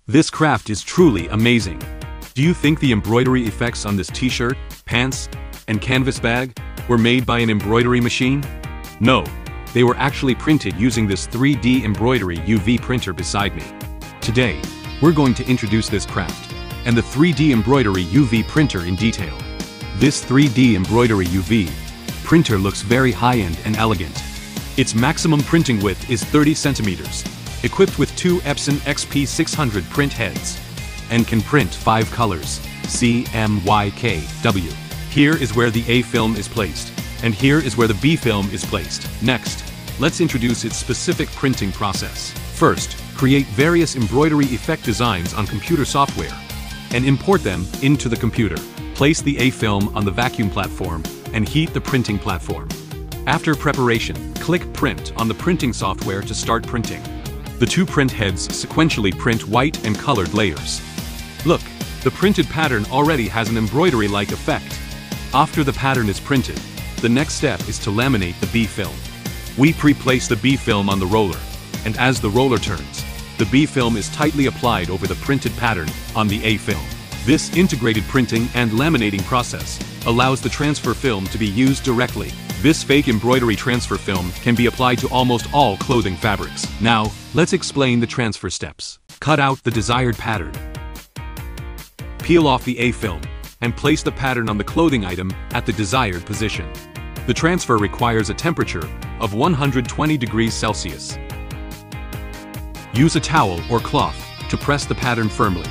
This craft is truly amazing. Do you think the embroidery effects on this t-shirt, pants, and canvas bag were made by an embroidery machine? No, they were actually printed using this 3D Embroidery UV printer beside me. Today, we're going to introduce this craft and the 3D Embroidery UV printer in detail. This 3D Embroidery UV printer looks very high-end and elegant. Its maximum printing width is 30 centimeters, equipped with two Epson XP600 print heads, and can print 5 colors, C, M, Y, K, W. Here is where the A film is placed, and here is where the B film is placed. Next, let's introduce its specific printing process. First, create various embroidery effect designs on computer software, and import them into the computer. Place the A film on the vacuum platform, and heat the printing platform. After preparation, click Print on the printing software to start printing. The two print heads sequentially print white and colored layers. Look, the printed pattern already has an embroidery-like effect. After the pattern is printed, the next step is to laminate the B film. We pre-place the B film on the roller, and as the roller turns, the B film is tightly applied over the printed pattern on the A film. This integrated printing and laminating process allows the transfer film to be used directly. This fake embroidery transfer film can be applied to almost all clothing fabrics. Now, let's explain the transfer steps. Cut out the desired pattern. Peel off the A film and place the pattern on the clothing item at the desired position. The transfer requires a temperature of 120 degrees Celsius. Use a towel or cloth to press the pattern firmly.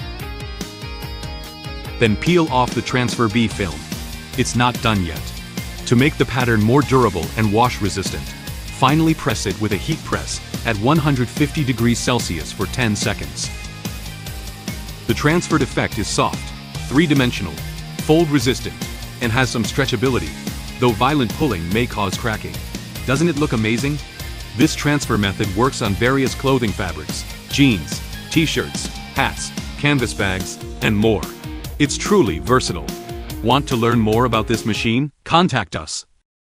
Then peel off the transfer B film. It's not done yet. To make the pattern more durable and wash-resistant, finally press it with a heat press at 150 degrees Celsius for 10 seconds. The transferred effect is soft, three-dimensional, fold-resistant, and has some stretchability, though violent pulling may cause cracking. Doesn't it look amazing? This transfer method works on various clothing fabrics, jeans, t-shirts, hats, canvas bags, and more. It's truly versatile. Want to learn more about this machine? Contact us.